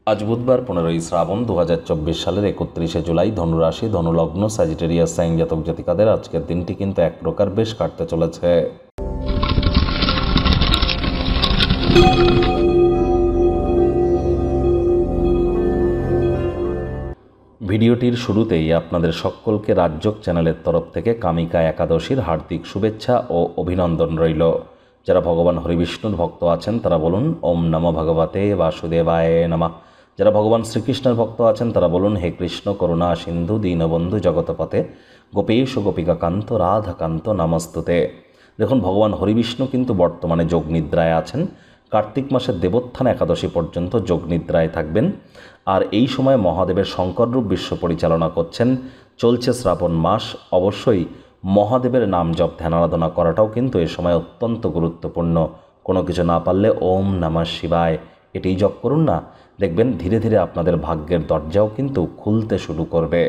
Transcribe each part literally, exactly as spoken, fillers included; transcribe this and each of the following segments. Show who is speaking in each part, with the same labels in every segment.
Speaker 1: আজ বুধবার পনেরোই শ্রাবণ দু হাজার চব্বিশ সালের একত্রিশে জুলাই ধনুরাশি ধনুলগ্ন স্যাজিটেরিয়াস সাইন জাতক জাতিকাদের আজকের দিনটি কিন্তু এক প্রকার বেশ কাটতে চলেছে। ভিডিওটির শুরুতেই আপনাদের সকলকে রাজযোগ চ্যানেলের তরফ থেকে কামিকা একাদশীর হার্দিক শুভেচ্ছা ও অভিনন্দন রইল। যারা ভগবান হরিবিষ্ণুর ভক্ত আছেন তারা বলুন ওম নমো ভগবতে বাসুদেবায় নমঃ। যারা ভগবান শ্রীকৃষ্ণের ভক্ত আছেন তারা বলুন হে কৃষ্ণ করুণা সিন্ধু দীনবন্ধু জগৎপতে গোপেশ গোপিকা কান্ত রাধাকান্ত নমস্তুতে। দেখুন, ভগবান হরিবিষ্ণু কিন্তু বর্তমানে যোগ নিদ্রায় আছেন। কার্তিক মাসের দেবোত্থান একাদশী পর্যন্ত যোগ নিদ্রায় থাকবেন। আর এই সময় মহাদেবের শঙ্কররূপ বিশ্ব পরিচালনা করছেন। চলছে শ্রাবণ মাস। অবশ্যই মহাদেবের নাম জপ ধ্যান আরাধনা করাটাও কিন্তু এ সময় অত্যন্ত গুরুত্বপূর্ণ। কোনো কিছু না পারলে ওম নমঃ শিবায় এটাই জপ করুন না, দেখবেন ধীরে ধীরে আপনাদের ভাগ্যের দরজাও কিন্তু খুলতে শুরু করবে।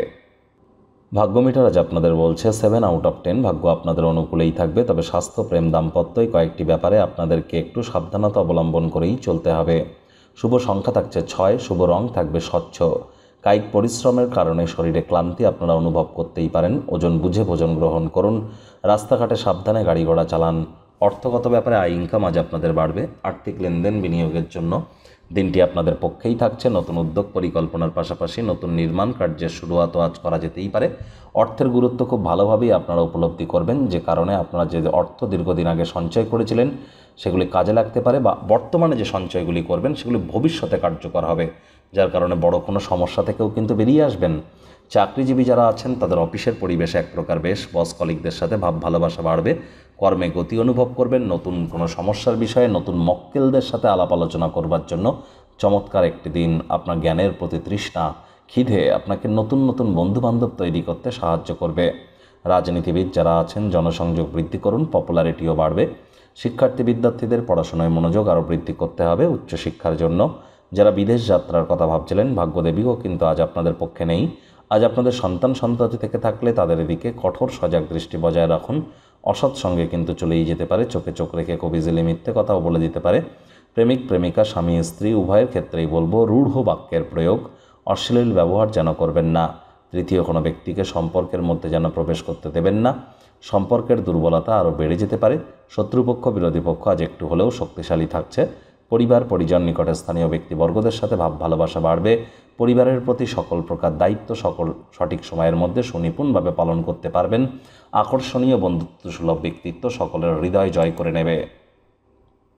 Speaker 1: ভাগ্যমিটার আজ আপনাদের বলছে সেভেন আউট অফ টেন। ভাগ্য আপনাদের অনুকূলেই থাকবে, তবে স্বাস্থ্য, প্রেম, দাম্পত্যই কয়েকটি ব্যাপারে আপনাদেরকে একটু সাবধানতা অবলম্বন করেই চলতে হবে। শুভ সংখ্যা থাকছে ছয়, শুভ রং থাকবে স্বচ্ছ। কায়িক পরিশ্রমের কারণে শরীরে ক্লান্তি আপনারা অনুভব করতেই পারেন। ওজন বুঝে ভোজন গ্রহণ করুন। রাস্তাঘাটে সাবধানে গাড়ি ঘোড়া চালান। অর্থগত ব্যাপারে আয় ইনকাম আজ আপনাদের বাড়বে। আর্থিক লেনদেন বিনিয়োগের জন্য দিনটি আপনাদের পক্ষেই থাকছে। নতুন উদ্যোগ পরিকল্পনার পাশাপাশি নতুন নির্মাণ কার্যের শুরুয়াতও আজ করা যেতেই পারে। অর্থের গুরুত্ব খুব ভালোভাবেই আপনারা উপলব্ধি করবেন, যে কারণে আপনারা যে অর্থ দীর্ঘদিন আগে সঞ্চয় করেছিলেন সেগুলি কাজে লাগতে পারে, বা বর্তমানে যে সঞ্চয়গুলি করবেন সেগুলি ভবিষ্যতে কার্যকর হবে, যার কারণে বড় কোনো সমস্যা থেকেও কিন্তু বেরিয়ে আসবেন। চাকরিজীবী যারা আছেন তাদের অফিসের পরিবেশ এক প্রকার বেশ, বস কলিগদের সাথে ভাব ভালোবাসা বাড়বে। কর্মে গতি অনুভব করবেন। নতুন কোনো সমস্যার বিষয়ে নতুন মক্কেলদের সাথে আলাপ আলোচনা করবার জন্য চমৎকার একটি দিন। আপনার জ্ঞানের প্রতি তৃষ্ণা, খিদে আপনাকে নতুন নতুন বন্ধুবান্ধব তৈরি করতে সাহায্য করবে। রাজনীতিবিদ যারা আছেন জনসংযোগ বৃদ্ধি করুন, পপুলারিটিও বাড়বে। শিক্ষার্থী বিদ্যার্থীদের পড়াশোনায় মনোযোগ আরও বৃদ্ধি করতে হবে উচ্চশিক্ষার জন্য। যারা বিদেশ যাত্রার কথা ভাবছিলেন ভাগ্যদেবীও কিন্তু আজ আপনাদের পক্ষে নেই। আজ আপনাদের সন্তান সন্ততি থেকে থাকলে তাদের এদিকে কঠোর সজাগ দৃষ্টি বজায় রাখুন। অসৎ সঙ্গে কিন্তু চলেই যেতে পারে। চোখে চোখ রেখে কবিজিলি মিথ্যে কথাও বলে দিতে পারে। প্রেমিক প্রেমিকা স্বামী স্ত্রী উভয়ের ক্ষেত্রেই বলবো রূঢ় বাক্যের প্রয়োগ, অশ্লীল ব্যবহার যেন করবেন না। তৃতীয় কোনো ব্যক্তিকে সম্পর্কের মধ্যে যেন প্রবেশ করতে দেবেন না। সম্পর্কের দুর্বলতা আরও বেড়ে যেতে পারে। শত্রুপক্ষ বিরোধী পক্ষ আজ একটু হলেও শক্তিশালী থাকছে। পরিবার পরিজন নিকটে স্থানীয় ব্যক্তিবর্গদের সাথে ভাব ভালোবাসা বাড়বে। পরিবারের প্রতি সকল প্রকার দায়িত্ব সকল সঠিক সময়ের মধ্যে সুনিপুণভাবে পালন করতে পারবেন। আকর্ষণীয় বন্ধুত্ব সুলভ ব্যক্তিত্ব সকলের হৃদয় জয় করে নেবে।